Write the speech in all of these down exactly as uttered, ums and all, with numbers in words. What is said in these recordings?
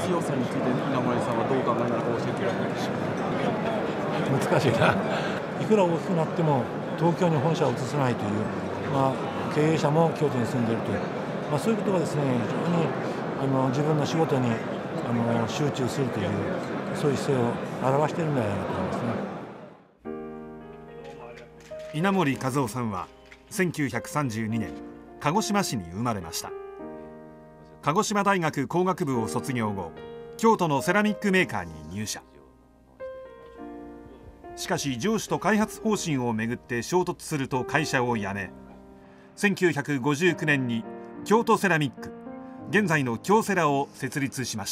強さについて稲森さんはどうお考えなのか教えていただけますか。 難しいな。いくら大きくなっても東京に本社を移さないという、まあ、経営者も京都に住んでいるという、まあ、そういうことがですね、非常にあの自分の仕事にあの集中するという、そういう姿勢を表しているんじゃないかと思いますね。 稲盛和夫さんはせんきゅうひゃくさんじゅうにねん鹿児島市に生まれました。鹿児島大学工学部を卒業後、京都のセラミックメーカーに入社。しかし上司と開発方針をめぐって衝突すると会社を辞め、せんきゅうひゃくごじゅうきゅうねんに京都セラミック、現在の京セラを設立しました。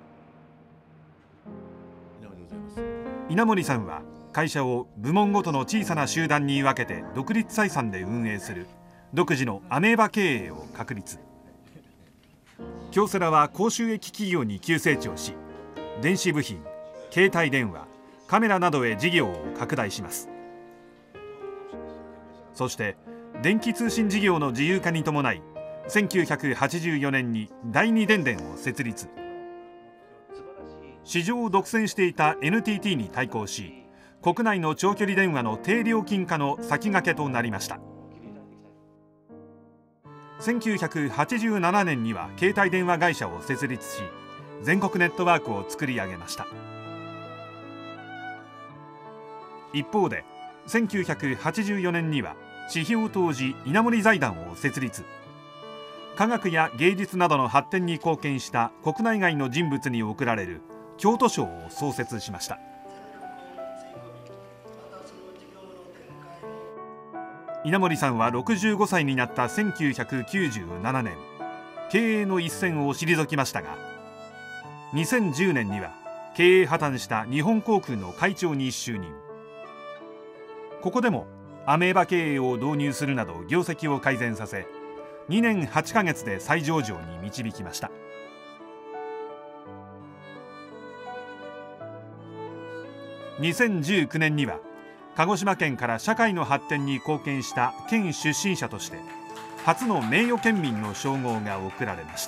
稲盛さんは会社を部門ごとの小さな集団に分けて独立採算で運営する独自のアメーバ経営を確立。京セラは高収益企業に急成長し、電子部品、携帯電話、カメラなどへ事業を拡大します。そして電気通信事業の自由化に伴い、せんきゅうひゃくはちじゅうよねんに第二電電を設立。市場を独占していた エヌティーティー に対抗し、国内の長距離電話の低料金化の先駆けとなりました。せんきゅうひゃくはちじゅうななねんには携帯電話会社を設立し、全国ネットワークを作り上げました。一方でせんきゅうひゃくはちじゅうよねんには指標投じ稲盛財団を設立。科学や芸術などの発展に貢献した国内外の人物に贈られる京都賞を創設しました。稲盛さんはろくじゅうごさいになったせんきゅうひゃくきゅうじゅうななねん、経営の一線を退きましたが、にせんじゅうねんには経営破綻した日本航空の会長に就任。ここでもアメーバ経営を導入するなど業績を改善させ、にねんはちかげつで再上場に導きました。にせんじゅうきゅうねんには鹿児島県から社会の発展に貢献した県出身者として初の名誉県民の称号が贈られました。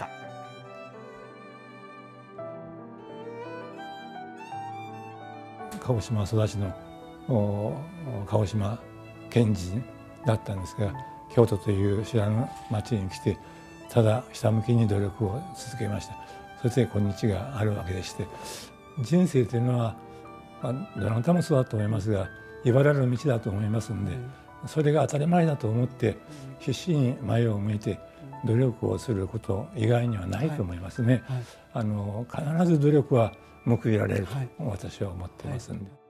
鹿児島育ちの鹿児島県人だったんですが、京都という知らぬ町に来て、ただひたむきに努力を続けました。そして今日があるわけでして、人生というのは、まあ、どなたもそうだと思いますが、茨の道だと思いますので、それが当たり前だと思って必死に前を向いて努力をすること以外にはないと思いますね。はいはい、あの必ず努力は報いられると私は思っていますので。はいはい